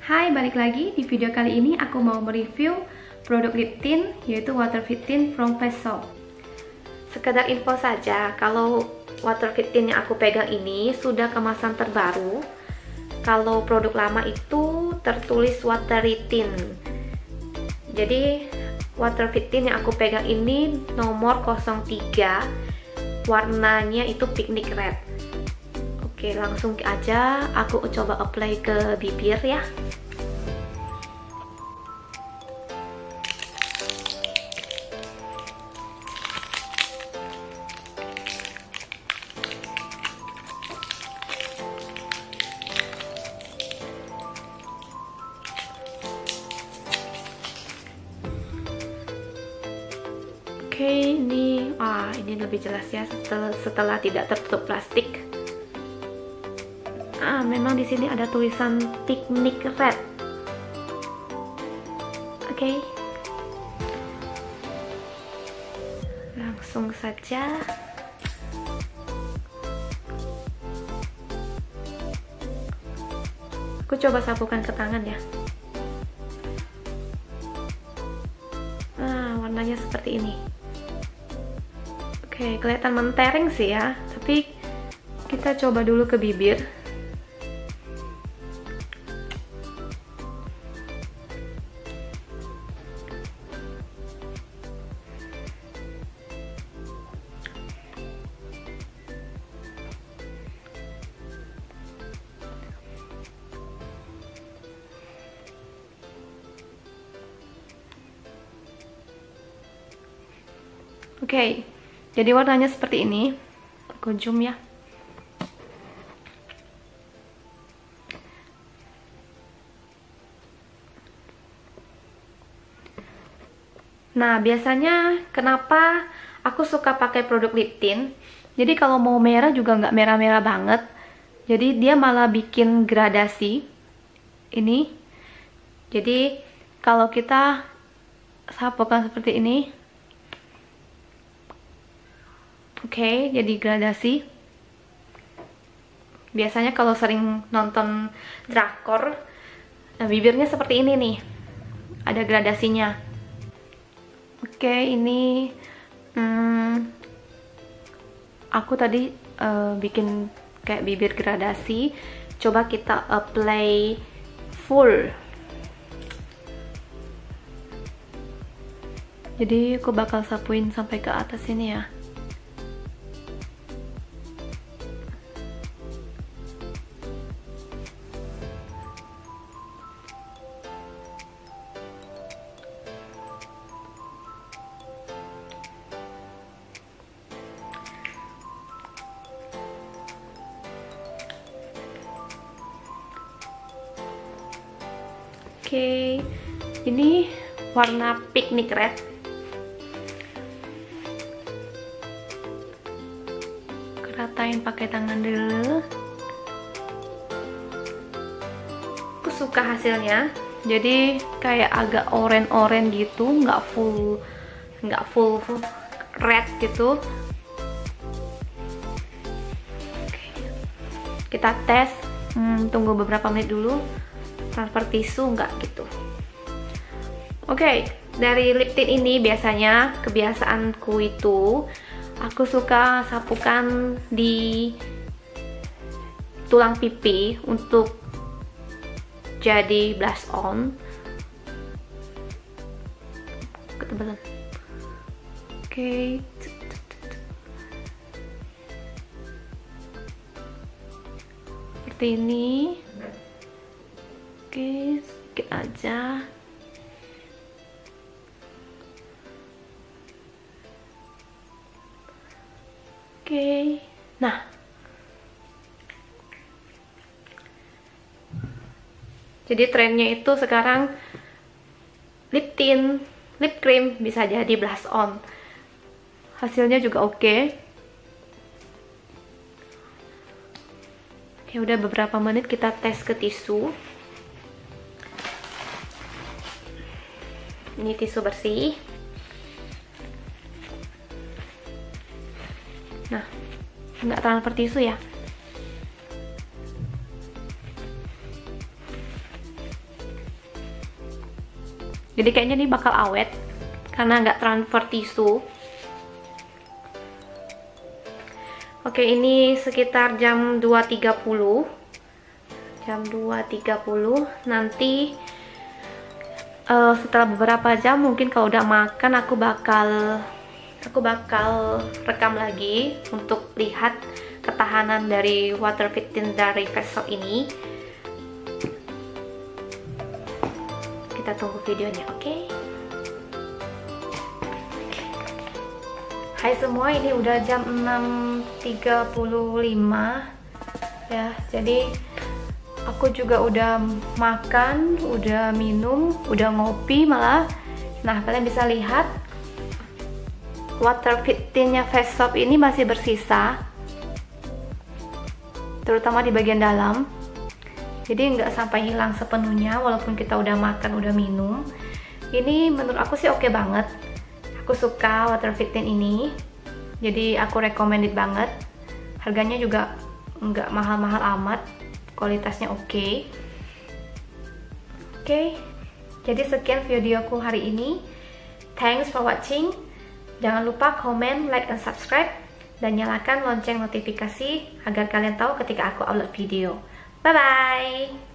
Hai, balik lagi. Di video kali ini aku mau mereview produk lip tint, yaitu Water Fit Tint from Face Shop. Sekedar info saja, kalau Water Fit Tint yang aku pegang ini sudah kemasan terbaru. Kalau produk lama itu tertulis Watery Tint. Jadi Water Fit Tint yang aku pegang ini nomor 03, warnanya itu picnic red. Oke, langsung aja aku coba apply ke bibir ya. Oke, ini lebih jelas ya setelah tidak tertutup plastik. Memang di sini ada tulisan picnic red. Oke. Langsung saja. Aku coba sapukan ke tangan ya. Warnanya seperti ini. Oke, kelihatan mentereng sih ya, tapi kita coba dulu ke bibir. Oke, jadi warnanya seperti ini. Aku zoom ya. Nah, biasanya kenapa aku suka pakai produk lip tint? Jadi kalau mau merah juga nggak merah-merah banget. Jadi dia malah bikin gradasi. Ini. Jadi kalau kita sapukan seperti ini. Oke, jadi gradasi. Biasanya kalau sering nonton drakor, bibirnya seperti ini nih. Ada gradasinya. Oke, ini aku tadi bikin kayak bibir gradasi. Coba kita apply full. Jadi aku bakal sapuin sampai ke atas ini ya. Oke, ini warna picnic red. Ratain pakai tangan dulu. Aku suka hasilnya. Jadi kayak agak oranye gitu, nggak full red gitu. Oke. Kita tes, tunggu beberapa menit dulu. Transfer tisu nggak gitu. Oke, dari lip tint ini biasanya kebiasaanku itu aku suka sapukan di tulang pipi untuk jadi blush on. Ketebalan. Oke. Seperti ini. Oke, sedikit aja. Oke, nah, jadi trennya itu sekarang lip tint, lip cream bisa jadi blush on. Hasilnya juga oke. Oke, udah beberapa menit kita tes ke tisu. Ini tisu bersih. Nah, nggak transfer tisu ya. Jadi kayaknya ini bakal awet karena nggak transfer tisu. Oke, ini sekitar jam 2.30. Jam 2.30. Nanti setelah beberapa jam, mungkin kalau udah makan aku bakal rekam lagi untuk lihat ketahanan dari water fit tint dari Vessop ini. Kita tunggu videonya, oke? Hai semua, ini udah jam 6.35 ya. Jadi aku juga udah makan, udah minum, udah ngopi malah. Nah, kalian bisa lihat water fit tintnya Vessop ini masih bersisa, terutama di bagian dalam. Jadi nggak sampai hilang sepenuhnya walaupun kita udah makan, udah minum. Ini menurut aku sih oke banget. Aku suka water fit tint ini, jadi aku recommended banget. Harganya juga nggak mahal-mahal amat, kualitasnya oke. Oke, jadi sekian videoku hari ini. Thanks for watching. Jangan lupa komen, like, dan subscribe, dan nyalakan lonceng notifikasi agar kalian tahu ketika aku upload video. Bye bye.